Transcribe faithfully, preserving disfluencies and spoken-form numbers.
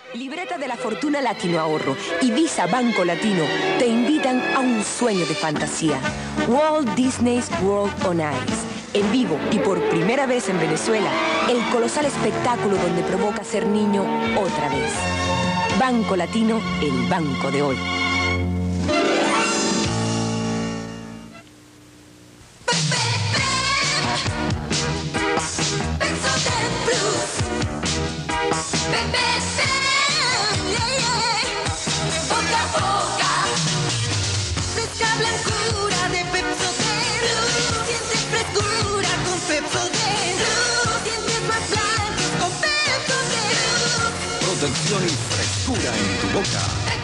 Libreta de la Fortuna Latino Ahorro y Visa Banco Latino te invitan a un sueño de fantasía. Walt Disney's World on Ice. En vivo y por primera vez en Venezuela, el colosal espectáculo donde provoca ser niño otra vez. Banco Latino, el banco de hoy. Protección y frescura en tu boca.